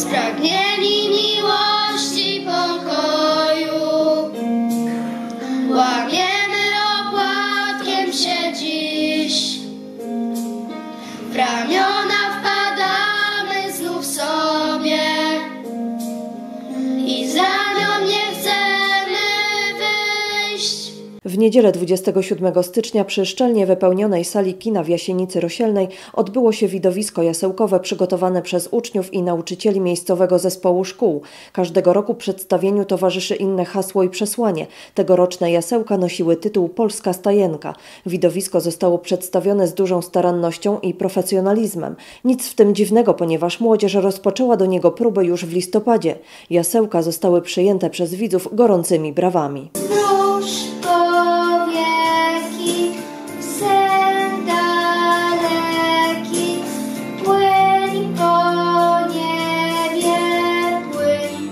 spragnieni miłości, pokoju. Łamiemy opłatkiem się dziś, w ramiona wpadamy znów sobie i z ramion nie chcemy wyjść. W niedzielę 27 stycznia przy szczelnie wypełnionej sali kina w Jasienicy Rosielnej odbyło się widowisko jasełkowe przygotowane przez uczniów i nauczycieli miejscowego zespołu szkół. Każdego roku przedstawieniu towarzyszy inne hasło i przesłanie. Tegoroczne jasełka nosiły tytuł Polska Stajenka. Widowisko zostało przedstawione z dużą starannością i profesjonalizmem. Nic w tym dziwnego, ponieważ młodzież rozpoczęła do niego próby już w listopadzie. Jasełka zostały przyjęte przez widzów gorącymi brawami. Powieki, sen daleki, płyń po niebie, płyń.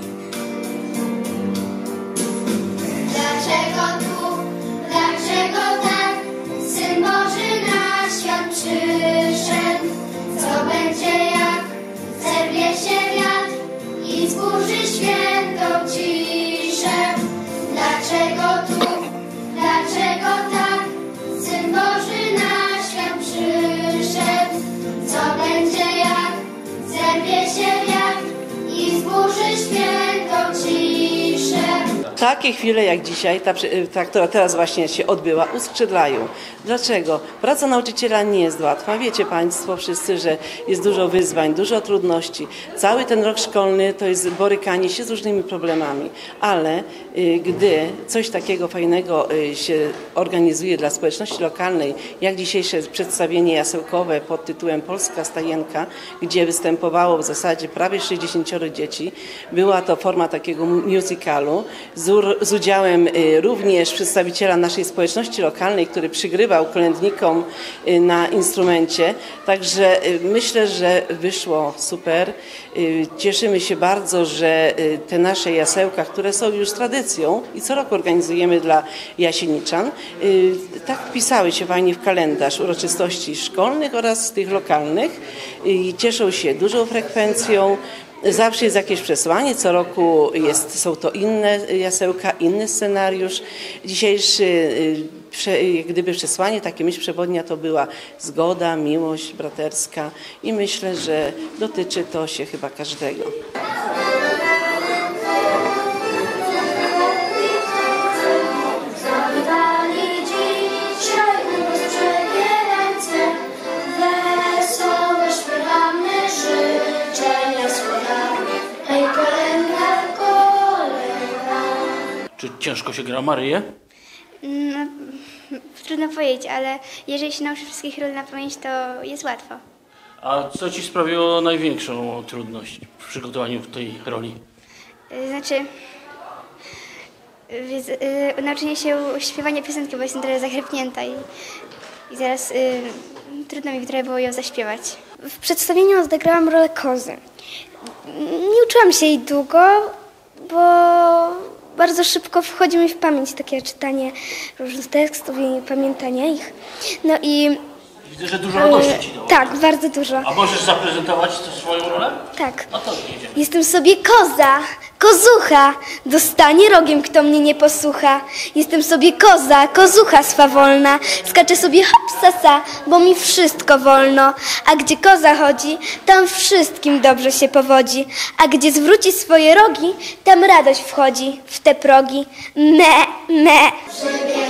Dlaczego tu, dlaczego tak, Syn Boży na świat przyszedł? Co będzie jak zerwie się wiatr i zburzy świętą ciszę? Dlaczego tu, dlaczego tak, Syn Boży na świat przyszedł? Co będzie jak zerwie się wiatr i zburzy świętą ciszę? Takie chwile jak dzisiaj, ta, która teraz właśnie się odbyła, uskrzydlają. Dlaczego? Praca nauczyciela nie jest łatwa. Wiecie Państwo wszyscy, że jest dużo wyzwań, dużo trudności. Cały ten rok szkolny to jest borykanie się z różnymi problemami, ale gdy coś takiego fajnego się organizuje dla społeczności lokalnej, jak dzisiejsze przedstawienie jasełkowe pod tytułem Polska Stajenka, gdzie występowało w zasadzie prawie 60 dzieci, była to forma takiego musicalu z udziałem również przedstawiciela naszej społeczności lokalnej, który przygrywał kolędnikom na instrumencie. Także myślę, że wyszło super. Cieszymy się bardzo, że te nasze jasełka, które są już tradycją i co roku organizujemy dla jasieniczan, tak wpisały się fajnie w kalendarz uroczystości szkolnych oraz tych lokalnych i cieszą się dużą frekwencją. Zawsze jest jakieś przesłanie, co roku są to inne jasełka, inny scenariusz. Dzisiejszy gdyby przesłanie, takie myśl przewodnia to była zgoda, miłość braterska i myślę, że dotyczy to się chyba każdego. Czy ciężko się gra Maryję? No, trudno powiedzieć, ale jeżeli się nauczy wszystkich ról na pamięć, to jest łatwo. A co Ci sprawiło największą trudność w przygotowaniu tej roli? Znaczy, nauczenie się śpiewania piosenki, bo jestem trochę zachrypnięta i zaraz trudno mi trochę było ją zaśpiewać. W przedstawieniu odegrałam rolę kozy. Nie uczyłam się jej długo, bo bardzo szybko wchodzi mi w pamięć takie czytanie różnych tekstów i pamiętanie ich. No i... Widzę, że dużo radości Ci dało. Tak, bardzo dużo. A możesz zaprezentować swoją rolę? Tak. No to jedziemy. Jestem sobie koza, kozucha, dostanie rogiem, kto mnie nie posłucha. Jestem sobie koza, kozucha swawolna, skaczę sobie hop-sasa, bo mi wszystko wolno. A gdzie koza chodzi, tam wszystkim dobrze się powodzi. A gdzie zwróci swoje rogi, tam radość wchodzi w te progi. Me, me.